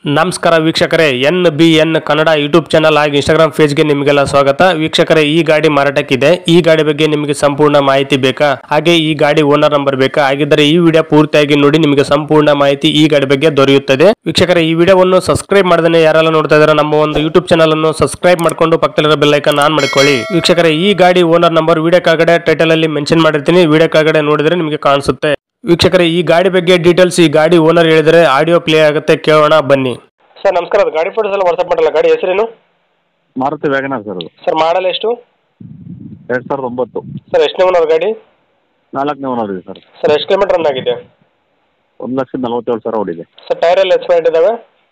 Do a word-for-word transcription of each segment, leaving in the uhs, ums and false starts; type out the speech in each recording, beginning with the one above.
ನಮಸ್ಕಾರ ವೀಕ್ಷಕರೇ, N B N Kannada YouTube channel ಹಾಗೂ ಇನ್ಸ್ಟಾಗ್ರಾಮ್ ಪೇಜ್ಗೆ ನಿಮಗೆಲ್ಲ ಸ್ವಾಗತ. ವೀಕ್ಷಕರೇ, ಈ ಗಾಡಿ ಮಾರಾಟಕ್ಕಿದೆ. ಈ ಗಾಡಿ ಬಗ್ಗೆ ನಿಮಗೆ ಸಂಪೂರ್ಣ ಮಾಹಿತಿ ಬೇಕಾ, ಹಾಗೆ ಈ ಗಾಡಿ ಓನರ್ ನಂಬರ್ ಬೇಕಾ? ಹಾಗಿದ್ದರೆ ಈ ವಿಡಿಯೋ ಪೂರ್ತಿಯಾಗಿ ನೋಡಿ, ನಿಮಗೆ ಸಂಪೂರ್ಣ ಮಾಹಿತಿ ಈ ಗಾಡಿ ಬಗ್ಗೆ ದೊರೆಯುತ್ತದೆ. ವೀಕ್ಷಕರೇ, ಈ ವಿಡಿಯೋವನ್ನು ಸಬ್ಸ್ಕ್ರೈಬ್ ಮಾಡದೇ ಯಾರೆಲ್ಲ ನೋಡ್ತಾ ಇದ್ದಾರೆ, ನಮ್ಮ ಒಂದು ಯೂಟ್ಯೂಬ್ ಚಾನಲ್ ಅನ್ನು ಸಬ್ಸ್ಕ್ರೈಬ್ ಮಾಡ್ಕೊಂಡು ಪಕ್ಕದಲ್ಲಿರೋ ಬೆಲ್ ಐಕಾನ್ ಆನ್ ಮಾಡ್ಕೊಳ್ಳಿ. ವೀಕ್ಷಕರೇ, ಈ ಗಾಡಿ ಓನರ್ ನಂಬರ್ ವಿಡಿಯೋ ಕೆಳಗಡೆ ಟೈಟಲ್ ಅಲ್ಲಿ ಮೆನ್ಷನ್ ಮಾಡಿರ್ತೀನಿ, ವಿಡಿಯೋ ಕೆಳಗಡೆ ನೋಡಿದ್ರೆ ನಿಮಗೆ ಕಾಣಿಸುತ್ತೆ. ವೀಕ್ಷಕರೇ, ಈ ಗಾಡಿ ಬಗ್ಗೆ ಡೀಟೇಲ್ಸ್ ಈ ಗಾಡಿ ಓನರ್ ಹೇಳಿದರೆ ಆಡಿಯೋ ಪ್ಲೇ ಆಗುತ್ತೆ, ಕೇಳೋಣ ಬನ್ನಿ. ಸರ್ ನಮಸ್ಕಾರ, ಅದು ಗಾಡಿ ಫೋಟೋಸ್ ಎಲ್ಲ ವಾಟ್ಸಪ್ ಮಾಡಲ್ಲ. ಗಾಡಿ ಹೆಸರೇನು? Maruti Wagon R sir. ಅದು ಸರ್ ಮಾಡಲ್ ಎಷ್ಟು? ಎರಡು ಸಾವಿರದ ಒಂಬತ್ತು. ಸರ್ ಎಷ್ಟನೇ ಓನರ್ ಗಾಡಿ? ನಾಲ್ಕನೇ ಓನರ್ ಇದೆ ಸರ್. ಸರ್ ಎಷ್ಟು ಕಿಲೋಮೀಟರ್ ರನ್ ಆಗಿದೆ? ಒಂದು ಲಕ್ಷದ ನಲವತ್ತೇಳು ಸಾವಿರ ಓಡಿದೆ ಸರ್. ಟೈರ್ ಎಲ್ಲ ಎಕ್ಸ್ಪೈರ್ಡ್ ಇದಾವೆ?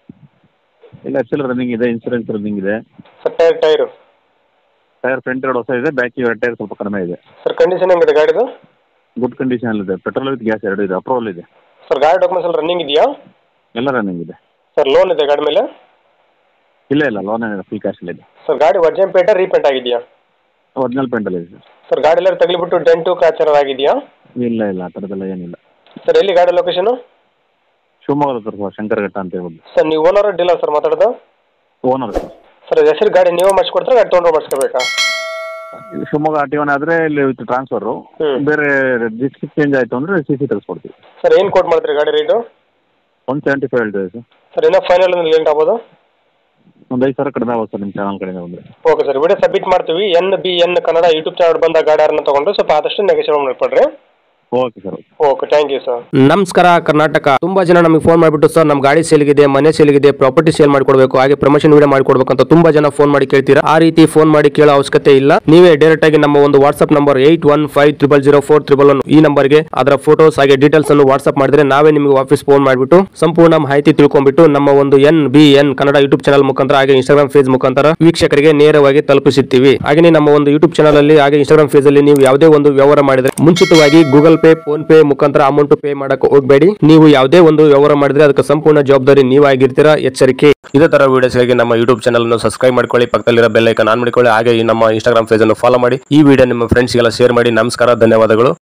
ಇಲ್ಲ, ಎಫ್ ಎಲ್ ರನ್ನಿಂಗ್ ಇದೆ, ಇನ್ಸೂರೆನ್ಸ್ ರನ್ನಿಂಗ್ ಇದೆ. Sir tyre tyre tyre front ಎರಡು ಹೊಸ ಇದೆ, ಬ್ಯಾಕ್ ಎರಡು ಟೈರ್ ಸ್ವಲ್ಪ ಕಡಿಮೆ ಇದೆ. ಸರ್ ಕಂಡೀಷನ್ ಹೆಂಗಿದೆ ಗಾಡಿದು? ಗುಡ್ ಕಂಡೀಷನ್ ಇದೆ. ಪೆಟ್ರೋಲ್ ವಿತ್ ಗ್ಯಾಸ್ ಎರಡು ಇದೆ, ಅಪ್ರೂವಲ್ ಇದೆ. ಸರ್ ಗಾಡಿ ಡಾಕ್ಯುಮೆಂಟ್ಸ್ ಎಲ್ಲ ರನ್ನಿಂಗ್ ಇದೆಯಾ? ಎಲ್ಲ ರನ್ನಿಂಗ್ ಇದೆ ಸರ್. ಲೋನ್ ಇದೆ ಗಾಡಿ ಮೇಲೆ? ಇಲ್ಲ ಇಲ್ಲ, ಲೋನ್ ಏನಿದೆ, ಫುಲ್ ಕ್ಯಾಶಲ್ಲಿ ಇದೆ. ಸರ್ ಗಾಡಿ ಒರಿಜಿನಲ್ ಪೇಂಟ ರೀಪೇಂಟ್ ಆಗಿದೆಯಾ? ಒರಿಜಿನಲ್ ಪೇಂಟಲ್ಲಿ ಇದೆ ಸರ್. ಸರ್ ಗಾಡಿ ಎಲ್ಲ ತಗಲಿಬಿಟ್ಟು ಡೆಂಟು ಕ್ರಾಚರ್ ಆಗಿದೆಯಾ? ಇಲ್ಲ ಇಲ್ಲ, ಆ ಥರದ್ದೆಲ್ಲ ಏನಿಲ್ಲ. ಸರ್ ಎಲ್ಲಿ ಗಾಡಿ ಲೊಕೇಶನು? ಶಿವಮೊಗ್ಗದ ಸರ್, ಶಂಕರಘಟ್ಟ ಅಂತ ಹೇಳ್ಬೋದು. ಸರ್ ನೀವು ಓನರ್ ಡೀಲರ್ ಸರ್ ಮಾತಾಡೋದು? Owner sir. ಸರ್ ಹೆಸರು ಗಾಡಿ ನೀವು ಮಾಡಿಸ್ಕೊಡ್ತಾರೆ, ಗಾಡಿ ತೊಗೊಂಡ್ರೆ ಮಾಡಿಸ್ಕೋಬೇಕಾ? ಶಿವಮೊಗ್ಗ ಆರ್ ಟಿ ಒನ್ ಆದರೆ ಇಲ್ಲಿ ವಿತ್ ಟ್ರಾನ್ಸ್ಫರು. ಬೇರೆ ಡಿಸ್ಟ್ರಿಕ್ಟ್ ಚೇಂಜ್ ಆಯಿತು ಅಂದರೆ ಸಿ ಸಿ ತರಿಸ್ಕೊಡ್ತೀವಿ. ಸರ್ ಏನು ಕೋಟ್ ಮಾಡ್ತೀರಿ ಗಾಡಿ ರೇಟು? ಒನ್ ಸೆವೆಂಟಿ ಫೈವ್ ಹೇಳ್ತೀವಿ ಸರ್. ಸರ್ ಇನ್ನೂ ಫೈನಲ್ ಒಂದು ಲೇಟ್ ಆಗ್ಬೋದು? ಒಂದು ಐದು ಸಾವಿರ ಕಡಿಮೆ ಆಗುತ್ತೆ ಸರ್, ನಿಮ್ಮ ಚಾನಲ್ ಕಡೆಯಿಂದ ಬಂದರೆ. ಓಕೆ ಸರ್, ವಿಡಿಯೋ ಸಬ್ಮಿಟ್ ಮಾಡ್ತೀವಿ. N B N Kannada YouTube channel ಬಂದ ಗಾಡಿ ಯಾರನ್ನ ತೊಗೊಂಡ್ರೆ ಸ್ವಲ್ಪ ಆದಷ್ಟು ನೆಗೆಸಿಬಲ್ ಮಾಡಿಕೊಡ್ರಿ. Okay sir. Okay, thank you sir. ನಮಸ್ಕಾರ ಕರ್ನಾಟಕ. ತುಂಬಾ ಜನ ನಮಗೆ ಫೋನ್ ಮಾಡಿಬಿಟ್ಟು ಸರ್ ನಮ್ಮ ಗಾಡಿ ಸೇಲ್ಗಿದೆ, ಮನೆ ಸೇಲ್ಗಿದೆ, ಪ್ರಾಪರ್ಟಿ ಸೇಲ್ ಮಾಡ್ಕೊಡ್ಬೇಕು, ಹಾಗೆ ಪ್ರಮೋಷನ್ ವಿಡಿಯೋ ಮಾಡ್ಕೊಡ್ಬೇಕು ಅಂತ ತುಂಬಾ ಜನ ಫೋನ್ ಮಾಡಿ ಕೇಳ್ತೀರಾ. ಆ ರೀತಿ ಫೋನ್ ಮಾಡಿ ಕೇಳೋ ಅವಶ್ಯಕತೆ ಇಲ್ಲ. ನೀವೇ ಡೈರೆಕ್ಟ್ ಆಗಿ ನಮ್ಮ ಒಂದು WhatsApp number eight one five triple zero four triple one ಈ ನಂಬರ್ಗೆ ಅದರ ಫೋಟೋಸ್ ಹಾಗೆ ಡೀಟೇಲ್ಸ್ ಅನ್ನು ವಾಟ್ಸ್ಆಪ್ ಮಾಡಿದ್ರೆ ನಾವೇ ನಿಮಗೆ ವಾಪಸ್ ಫೋನ್ ಮಾಡಿಬಿಟ್ಟು ಸಂಪೂರ್ಣ ಮಾಹಿತಿ ತಿಳ್ಕೊಂಡ್ಬಿಟ್ಟು ನಮ್ಮ ಒಂದು N B N Kannada YouTube channel ಮುಖಾಂತರ ಹಾಗೆ ಇನ್ಸ್ಟಾಗ್ರಾಮ್ ಪೇಜ್ ಮುಖಾಂತರ ವೀಕ್ಷಕರಿಗೆ ನೇರವಾಗಿ ತಲುಪಿಸುತ್ತೀವಿ. ಹಾಗೆ ನಮ್ಮ ಒಂದು ಯೂಟ್ಯೂಬ್ ಚಾನಲ್ ಅಲ್ಲಿ ಹಾಗೆ ಇನ್ಸ್ಟಾಗ್ರಾಮ್ ಪೇಜ್ ಅಲ್ಲಿ ನೀವು ಯಾವುದೇ ಒಂದು ವ್ಯವಹಾರ ಮಾಡಿದ್ರೆ ಮುಂಚಿತವಾಗಿ ಗೂಗಲ್ ಪೇ, ಫೋನ್ ಪೇ ಮುಖಾಂತರ ಅಮೌಂಟ್ ಪೇ ಮಾಡಕ್ಕೆ ಹೋಗಬೇಡಿ. ನೀವು ಯಾವುದೇ ಒಂದು ವ್ಯವಹಾರ ಮಾಡಿದ್ರೆ ಅದಕ್ಕೆ ಸಂಪೂರ್ಣ ಜವಾಬ್ದಾರಿ ನೀವಾಗಿರ್ತೀರಾ, ಎಚ್ಚರಿಕೆ. ಇದೇ ತರ ವಿಡಿಯೋಸ್ಗಾಗಿ ನಮ್ಮ ಯೂಟ್ಯೂಬ್ ಚಾನಲ್ ಅನ್ನು ಸಬ್ಸ್ಕ್ರೈಬ್ ಮಾಡ್ಕೊಳ್ಳಿ, ಪಕ್ಕದಲ್ಲಿರೋ ಬೆಲ್ ಐಕಾನ್ ಆನ್ ಮಾಡಿಕೊಳ್ಳಿ, ಹಾಗೆ ನಮ್ಮ ಇನ್ಸ್ಟಾಗ್ರಾಮ್ ಪೇಜ್ ಅನ್ನು ಫಾಲೋ ಮಾಡಿ. ಈ ವಿಡಿಯೋ ನಿಮ್ಮ ಫ್ರೆಂಡ್ಸ್ಗೆಲ್ಲ ಶೇರ್ ಮಾಡಿ. ನಮಸ್ಕಾರ, ಧನ್ಯವಾದಗಳು.